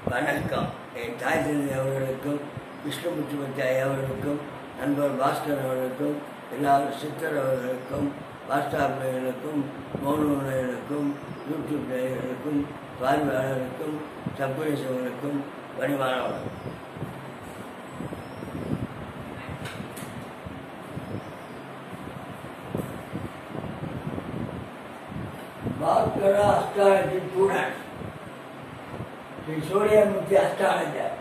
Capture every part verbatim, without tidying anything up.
வணக்கம். என் தாய் தந்தை அவர்களுக்கும் விஷ்ணுமுத்துமத்தி அவர்களுக்கும் நண்பர் பாஸ்கர் அவர்களுக்கும் எல்லாரும் சித்தர் அவர்களுக்கும் வாஸ்தாபிகளுக்கும் மௌனவர்களுக்கும் யூடியூப் நேயர்களுக்கும் பார்வையாளர்களுக்கும் சப்பரேசவர்களுக்கும் பணிவானவர்கள். Bhaskara astrology student Shri Suryamoorthy astrologer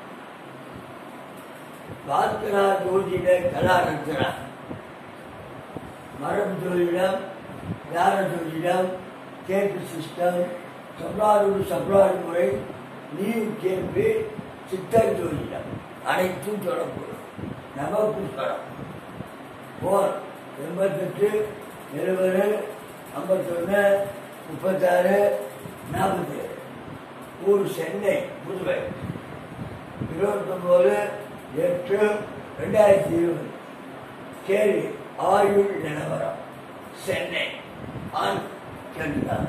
Bhaskara ஜோதிட கலாரத்னா மரம் ஜோதிடம், ஞான ஜோதிடம், கேபி சிஸ்டம், சப்ளாடு சப்ளாடு முறை, நீர் கேபி, சித்தர் ஜோதிடம் அனைத்தும் தொடர்புடும். நவபுஷ்கரம் போர் எண்பத்தெட்டு எழுபது ஐம்பத்தொன்று முப்பத்தாறு நாற்பத்தி ஏழு ஊர் சென்னை புதுவை இருபத்தொம்போது எட்டு ரெண்டாயிரத்தி இருபது கேள்வி ஆயுள் நிலவரம் சென்னை ஆண் கேட்டுதான்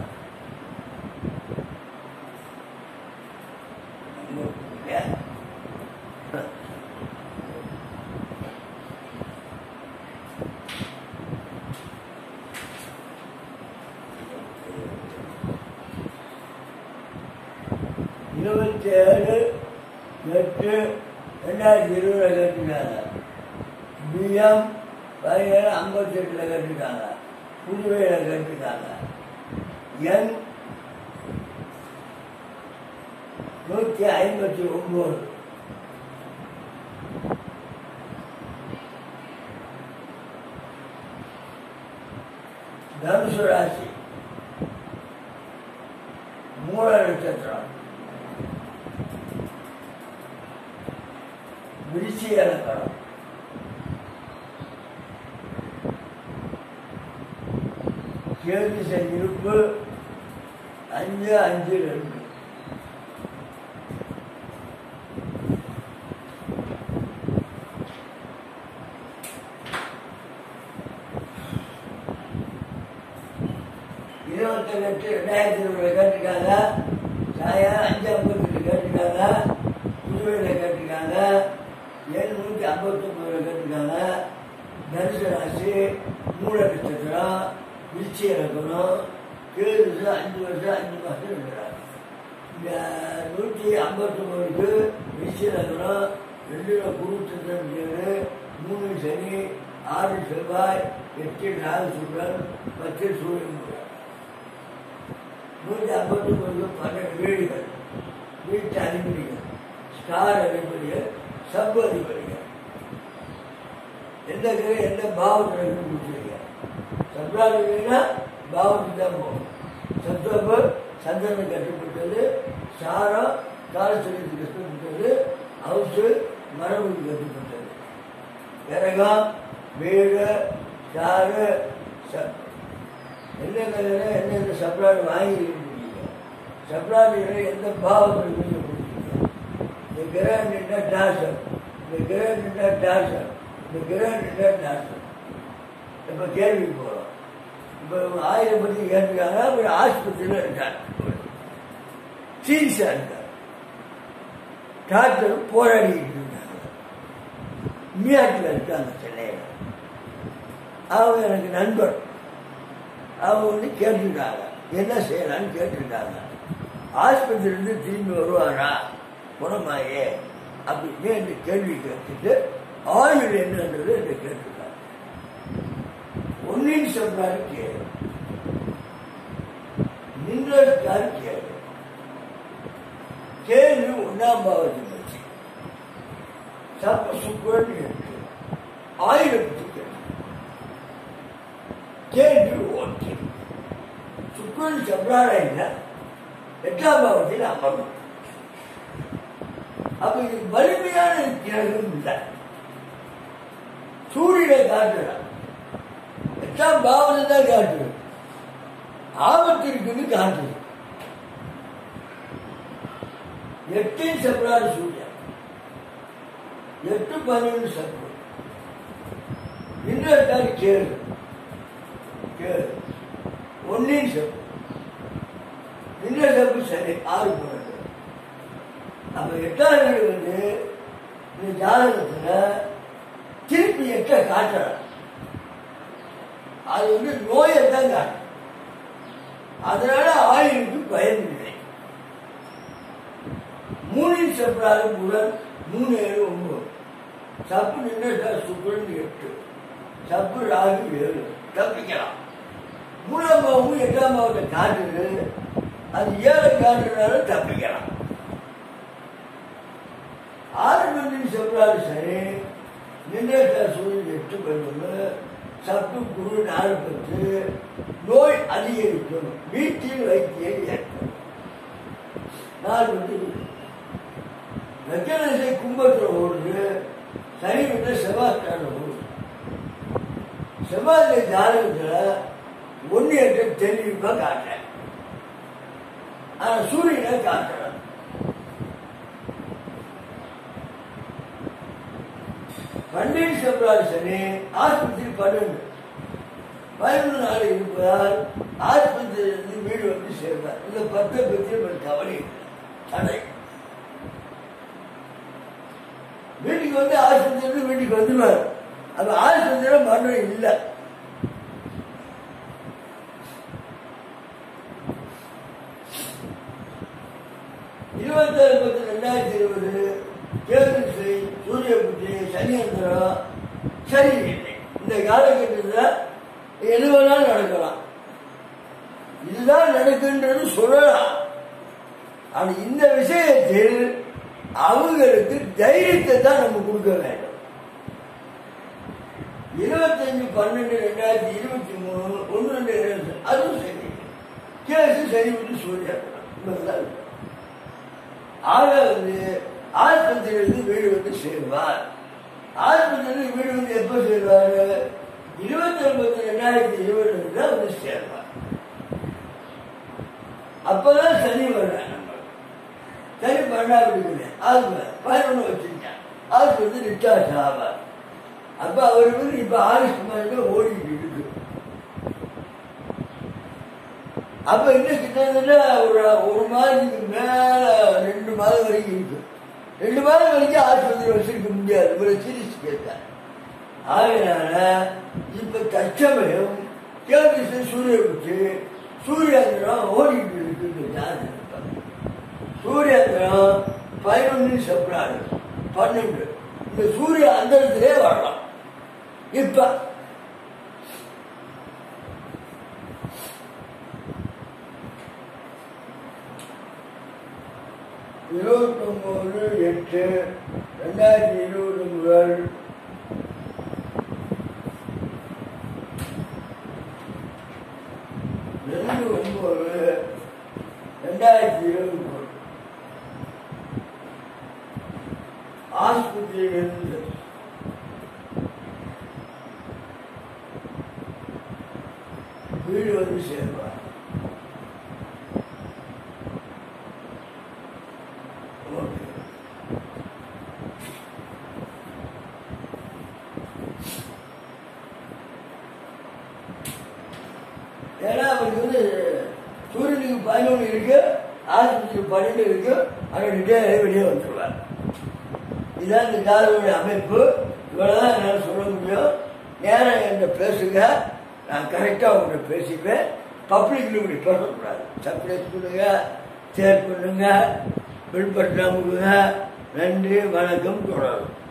இருபத்தி ஏழு எட்டு ரெண்டாயிரத்தி இருபதுல கட்டிருக்காங்க. பிஎம் பதினேழு ஐம்பத்தி எட்டுல கட்டிருக்காங்க. புதுவையில கட்டிருக்காங்க. எண் நூத்தி ஐம்பத்தி ஒன்பது. தனுசு ராசி மூல நட்சத்திரம் விருச்சி இலக்கணம் கேள்வி இருப்பு அஞ்சு அஞ்சு ரெண்டு இருபத்தி எட்டு ரெண்டாயிரத்தி இருபதுல கேட்டிருக்காங்க. சாயம் அஞ்சு ஐம்பத்தி எட்டு கேட்டிருக்காங்க. புதுவையில கேட்டிருக்காங்க. ஏழு நூற்றி ஐம்பத்தி ஒன்பதுல கேட்டிருக்காங்க. தனுசு ராசி மூல நட்சத்திரம் விருச்சி இலக்கணம் ஏழு வருஷம் அஞ்சு வருஷம் அஞ்சு மாசம் இருக்கிறாங்க. இந்த நூற்றி ஐம்பத்தி ஒன்பதுக்கு விருச்சி இலக்கணம் ரெண்டுல குரு சந்திரன் ஏழு மூணு சனி ஆறு செவ்வாய் எட்டு நாலு சுக்கரன் பத்து சூரியன் நூற்றி ஐம்பத்தி ஒன்பதுக்கு பன்னெண்டு வீடுகள் வீட்டு அதிபதிகள் ஸ்டார் அதிபதிகள் சப் அதிபதிகள் எந்த கிரக எந்த பாவத்தில் கொடுத்துருக்க சப்ராதிபதினா பாவத்துக்கு தான் போகும். சத்துவப்பு சந்திரனுக்கு கட்டுப்பட்டது, சாரம் காலசூரியத்துக்கு கட்டுப்பட்டது, ஹவுஸு மரபுக்கு கட்டுப்பட்டது. கிரகம் வீடு சாறு என்ன கல்யாணம் எந்தெந்த சப்ளாடு வாங்கி சப்ளாடு எந்த பாவத்தில் கொடுத்துருக்கீங்க. இந்த கிரகம் நின்றா டாசர், இந்த கிரகம் நின்றா டாசர், இந்த கிரகம் நின்றா டாசர். இப்போ கேள்வி போகிறோம். இப்போ ஆயிரம் பற்றி கேட்டுருக்காங்க. ஒரு ஆஸ்பத்திரியில் இருக்காங்க, சீரியஸாக இருக்காங்க. டாக்டர் போராடிக்கிட்டு இருக்காங்க. மியாட்டில் இருக்காங்க சென்னையில். அவங்க எனக்கு நண்பர். அவங்க வந்து கேட்டுருக்காங்க என்ன செய்யலான்னு கேட்டுருக்காங்க. ஆஸ்பத்திரியிலிருந்து திரும்பி வருவாரா குணமாயே அப்படின்னு இந்த கேள்வி கேட்டுட்டு ஆயுள் என்னன்றது என்று கேட்டிருக்காங்க. ஒன்னின் சொல்றாரு கேளு, நின்றாரு கேளு. கேள்வி ஒன்னாம் பாவத்தில் வச்சு சப்ப சுக்குரன் இருக்கு ஆயிரத்து கேள்வி ஓகே. சுக்குரன் சப்ரான எட்டாம் பாவத்தில் அமரும். அப்ப இது வலிமையான கிரகம் இல்லை. சூரியனை காட்டுறான், எட்டாம் பாவத்தை தான் காட்டுது, ஆபத்து இருக்குன்னு காட்டுது. எட்டின் சப்ரான சூரியன், எட்டு பதினொன்று சப்ரம் இன்னொரு கேள்வி ஒன்னின் சப்பு இன்னொரு சப்பு சரி ஆறு போனது அப்ப எட்டாம் வீடு வந்து இந்த ஜாதகத்துல திருப்பி எட்ட காட்டுறாங்க. அது வந்து நோயை தான் காட்டும். அதனால ஆயுளுக்கு பயன் இல்லை. மூணில் செப்டாது முதல் மூணு ஏழு ஒன்பது சப்பு நின்று சுக்குன்னு எட்டு சப்பு ராகு ஏழு தப்பிக்கலாம். மூணாம் பாவமும் எட்டாம் பாவத்தை காட்டுது. அது ஏழை காட்டுறதுனால தப்பிக்கலாம். ஆறு மணி செப்டாது சரி நின்ற சூரியன் எட்டு பண்ணு சப்பு குரு நாலு பத்து நோய் அதிகரிக்கும். வீட்டில் வைத்தியம் ஏற்படும். நாலு பத்து லட்சணத்தை கும்பத்தில் ஓடுது. சனி விட்டு செவ்வாய்க்கான ஓடுது. செவ்வாய் ஜாதகத்தில் ஒன்று எட்டு தெளிவா காட்டுறேன். ஆனா சூரியனை காட்டுறேன். பன்னெண்டு செவ்வாய் சனி ஆஸ்பத்திரி பன்னெண்டு பதினொன்று நாள் இருப்பதால் ஆஸ்பத்திரியிலிருந்து வீடு வந்து சேர்ந்தார். இந்த பத்தை பற்றி ஒரு கவலை தடை. வீட்டுக்கு வந்து ஆஸ்பத்திரியிலிருந்து வீட்டுக்கு வந்துடுவார். அது ஆஸ்பத்திரியில மரணம் இல்லை. இருபத்தாறு பத்து ரெண்டாயிரத்தி இருபது கேது சூரிய புத்தி சனியந்திரம் சரியில்லை. இந்த காலகட்டத்தில் எது வேணாலும் நடக்கலாம். இதுதான் நடக்குன்றது சொல்லலாம். ஆனா இந்த விஷயத்தில் அவங்களுக்கு தைரியத்தை தான் நம்ம கொடுக்க வேண்டும். இருபத்தஞ்சு பன்னெண்டு ரெண்டாயிரத்தி இருபத்தி மூணு ஒன்று ரெண்டு இருபத்தி அதுவும் சரி கேசு சரி விட்டு சூரிய ஆக வந்து ஆஸ்பத்திரியிலிருந்து வீடு வந்து சேர்வார். ஆஸ்பத்திரியிலிருந்து வீடு வந்து எப்ப சேர்வாரு? இருபத்தி ஒன்பது ரெண்டாயிரத்தி இருபது தான் வந்து சேர்வார். அப்பதான் சனி வர்றாங்க. சனி பன்னெண்டாவது ஆகுவார். பதினொன்று வச்சிருக்கேன். அதுக்கு வந்து ரிச்சார்ஜ் ஆவார். அப்ப அவருக்கு வந்து இப்ப ஆகஸ்ட் மாதம் ஓடிட்டு இருக்கு. அப்ப இன்னும் கிட்டத்தட்ட ஒரு ஒரு மாதத்துக்கு மேல ரெண்டு மாதம் வரைக்கும் இருக்கு. ரெண்டு மாதம் வரைக்கும் ஆஸ்பத்திரி வச்சிருக்க முடியாது. இவரை சீரிஸ் கேட்டார். அதனால இப்ப தற்சமயம் கேள்வி சூரிய குச்சி சூரியாந்திரம் ஓடிட்டு இருக்கு. சூரியாந்திரம் பதினொன்று செப்டாது பன்னெண்டு இந்த சூரிய அந்தரத்திலே வரலாம். இப்ப இருபத்தி ஒன்பது எட்டு ரெண்டாயிரத்தி இருபது முதல் ரெண்டு ஒன்பது ரெண்டாயிரத்தி இருபது முதல் ஆஸ்பத்திரியிலிருந்து வீடு வந்து சேர்வார். ஏன்னா அவருக்கு வந்து சூரியனுக்கு பதினொன்று இருக்கு, ஆஸ்பத்திரி பன்னெண்டு இருக்கு. ஆனால் ரிட்டையர் வெளியே வந்துடுவார். இதுதான் இந்த ஜாதகனுடைய அமைப்பு. இவ்வளவுதான் என்னால் சொல்ல முடியும். நேரம் என்கிட்ட பேசுங்க, நான் கரெக்டாக உங்கள்கிட்ட பேசிப்பேன். பப்ளிக்ல இப்படி பேசக்கூடாது. சப்ளைஸ் பண்ணுங்க, ஷேர் பண்ணுங்க, பின்பற்ற கொடுங்க. நன்றி, வணக்கம், தொடரும்.